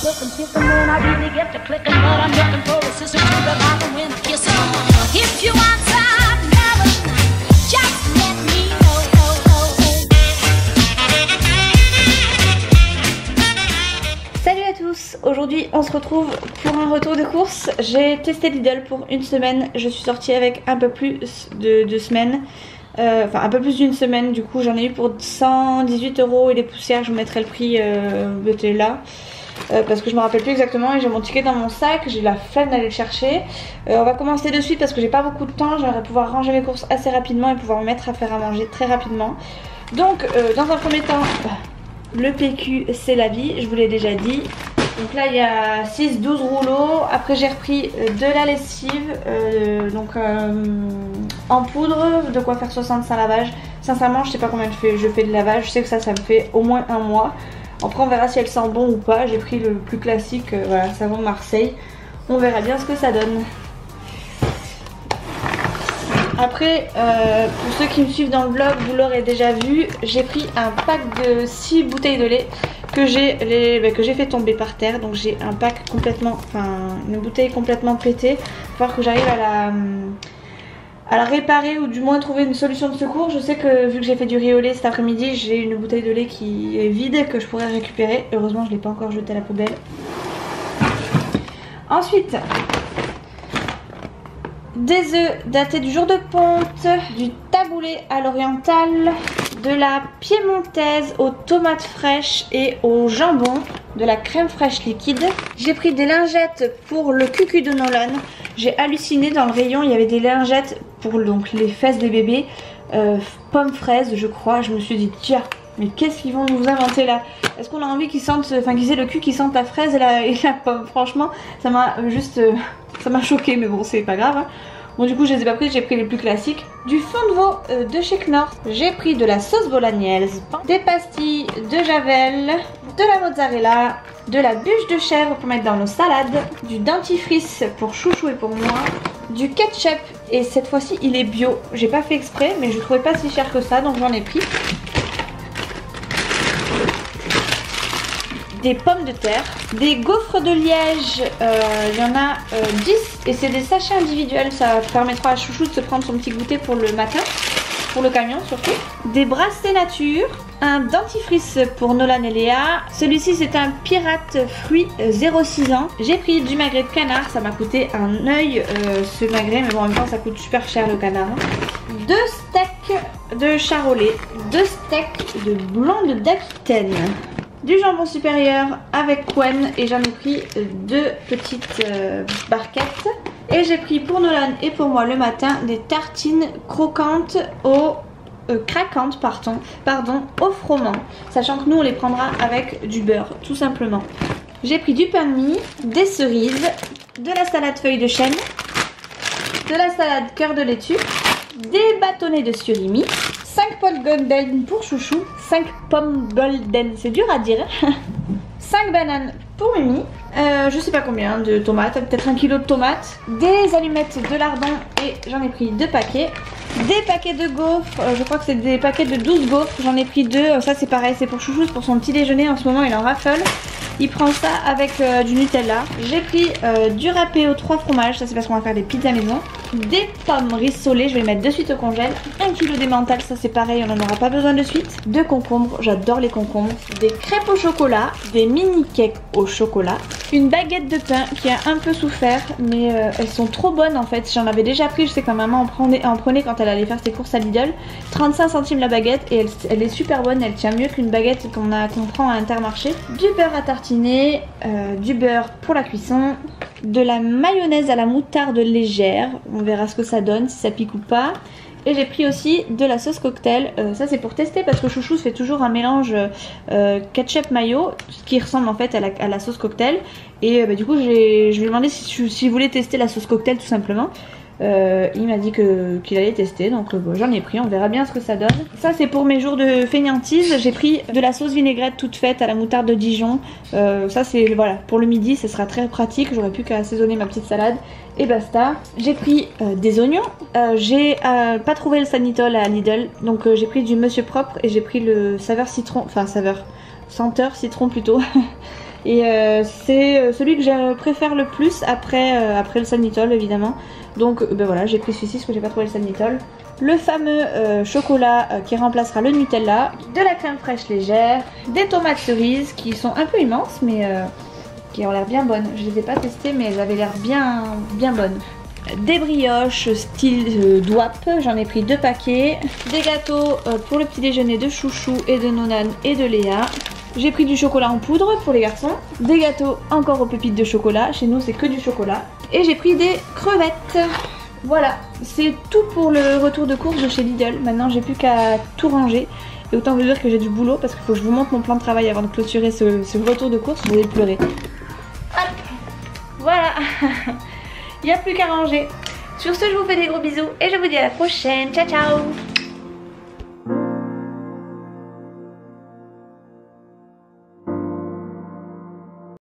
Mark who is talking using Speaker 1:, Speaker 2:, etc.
Speaker 1: looking, kissing when I really get to clicking, but I'm looking for a sister to the bottom when I kiss her. If you want some loving, just let me know.
Speaker 2: Salut à tous, aujourd'hui on se retrouve pour un retour de course. J'ai testé Lidl pour une semaine, je suis sortie avec un peu plus de 2 semaines. Enfin un peu plus d'une semaine, du coup j'en ai eu pour 118 € et les poussières, je vous mettrai le prix là parce que je me rappelle plus exactement et j'ai mon ticket dans mon sac, j'ai la flemme d'aller le chercher. On va commencer de suite parce que j'ai pas beaucoup de temps, j'aimerais pouvoir ranger mes courses assez rapidement et pouvoir me mettre à faire à manger très rapidement. Donc dans un premier temps, le PQ c'est la vie, je vous l'ai déjà dit. Donc là il y a 6-12 rouleaux. Après j'ai repris de la lessive en poudre, de quoi faire 65 lavages. Sincèrement je sais pas combien je fais de lavage, je sais que ça me fait au moins un mois. Après on verra si elle sent bon ou pas. J'ai pris le plus classique, voilà, savon Marseille. On verra bien ce que ça donne. Après pour ceux qui me suivent dans le vlog, vous l'aurez déjà vu, j'ai pris un pack de 6 bouteilles de lait que j'ai fait tomber par terre. Donc j'ai un pack complètement, une bouteille complètement pétée. Il va falloir que j'arrive à la réparer ou du moins trouver une solution de secours. Je sais que vu que j'ai fait du riz au lait cet après-midi, j'ai une bouteille de lait qui est vide que je pourrais récupérer. Heureusement je ne l'ai pas encore jetée à la poubelle. Ensuite, des œufs datés du jour de ponte, du taboulé à l'oriental, de la piémontaise aux tomates fraîches et au jambon, de la crème fraîche liquide. J'ai pris des lingettes pour le cucu de Nolan. J'ai halluciné, dans le rayon il y avait des lingettes pour donc les fesses des bébés, pommes fraises je crois. Je me suis dit tiens, mais qu'est-ce qu'ils vont nous inventer là? Est-ce qu'on a envie qu'ils sentent, qu'ils aient le cul qui sente la fraise et la pomme? Franchement ça m'a juste ça m'a choqué, mais bon c'est pas grave hein. Bon du coup je les ai pas pris, j'ai pris les plus classiques. Du fond de veau de chez Knorr. J'ai pris de la sauce bolognaise, des pastilles de javel, de la mozzarella, de la bûche de chèvre pour mettre dans nos salades, du dentifrice pour chouchou et pour moi, du ketchup et cette fois-ci il est bio. J'ai pas fait exprès mais je trouvais pas si cher que ça donc j'en ai pris. Des pommes de terre, des gaufres de liège, il y en a 10 et c'est des sachets individuels, ça permettra à Chouchou de se prendre son petit goûter pour le matin, pour le camion surtout. Des bracelets nature, un dentifrice pour Nolan et Léa, celui-ci c'est un pirate fruit 0,6 ans. J'ai pris du magret de canard, ça m'a coûté un œil ce magret, mais bon en même temps ça coûte super cher le canard. 2 steaks de charolais, 2 steaks de blonde d'Aquitaine. Du jambon supérieur avec Quen et j'en ai pris 2 petites barquettes. Et j'ai pris pour Nolan et pour moi le matin des tartines croquantes craquantes au froment. Sachant que nous on les prendra avec du beurre tout simplement. J'ai pris du pain de mie, des cerises, de la salade feuille de chêne, de la salade cœur de laitue, des bâtonnets de surimi, 5 pommes golden pour Chouchou, 5 pommes golden, c'est dur à dire, 5 bananes pour Mimi, je sais pas combien de tomates, peut-être 1 kg de tomates, des allumettes de lardon et j'en ai pris 2 paquets, des paquets de gaufres, je crois que c'est des paquets de 12 gaufres, j'en ai pris 2, ça c'est pareil, c'est pour Chouchou, c'est pour son petit déjeuner, en ce moment il en raffole. Il prend ça avec du Nutella. J'ai pris du râpé aux 3 fromages, ça c'est parce qu'on va faire des pizzas maison. Des pommes rissolées, je vais les mettre de suite au congèle. 1 kg d'emmental, ça c'est pareil, on n'en aura pas besoin de suite. 2 concombres, j'adore les concombres. Des crêpes au chocolat, des mini cakes au chocolat. Une baguette de pain qui a un peu souffert, mais elles sont trop bonnes en fait. J'en avais déjà pris, je sais que ma maman en prenait quand elle allait faire ses courses à Lidl. 35 centimes la baguette et elle est super bonne, elle tient mieux qu'une baguette qu'on prend à Intermarché. Du beurre à tartiner, du beurre pour la cuisson, de la mayonnaise à la moutarde légère, on verra ce que ça donne, si ça pique ou pas. Et j'ai pris aussi de la sauce cocktail, ça c'est pour tester parce que Chouchou se fait toujours un mélange ketchup mayo qui ressemble en fait à la sauce cocktail. Et du coup je lui ai demandé s'il voulait tester la sauce cocktail tout simplement. Il m'a dit qu'il allait tester, donc bon, j'en ai pris, on verra bien ce que ça donne. Ça c'est pour mes jours de fainéantise, j'ai pris de la sauce vinaigrette toute faite à la moutarde de Dijon. Ça c'est voilà, pour le midi ce sera très pratique, j'aurai plus qu'à assaisonner ma petite salade et basta. J'ai pris des oignons, j'ai pas trouvé le Sanitol à Lidl, donc j'ai pris du Monsieur Propre et j'ai pris le saveur citron, enfin saveur senteur citron plutôt. Et c'est celui que je préfère le plus après le Sanitol évidemment. Donc ben voilà, j'ai pris celui-ci parce que j'ai pas trouvé le Sanitol. Le fameux chocolat qui remplacera le Nutella, de la crème fraîche légère, des tomates cerises qui sont un peu immenses mais qui ont l'air bien bonnes. Je les ai pas testées mais elles avaient l'air bien bonnes. Des brioches style Dwap, j'en ai pris 2 paquets. Des gâteaux pour le petit déjeuner de Chouchou et de Nonan et de Léa. J'ai pris du chocolat en poudre pour les garçons. Des gâteaux encore aux pépites de chocolat, chez nous c'est que du chocolat. Et j'ai pris des crevettes. Voilà, c'est tout pour le retour de course de chez Lidl. Maintenant j'ai plus qu'à tout ranger. Et autant vous dire que j'ai du boulot parce qu'il faut que je vous montre mon plan de travail avant de clôturer ce retour de course. Vous allez pleurer. Hop, voilà. Il n'y a plus qu'à ranger. Sur ce, je vous fais des gros bisous et je vous dis à la prochaine. Ciao ciao.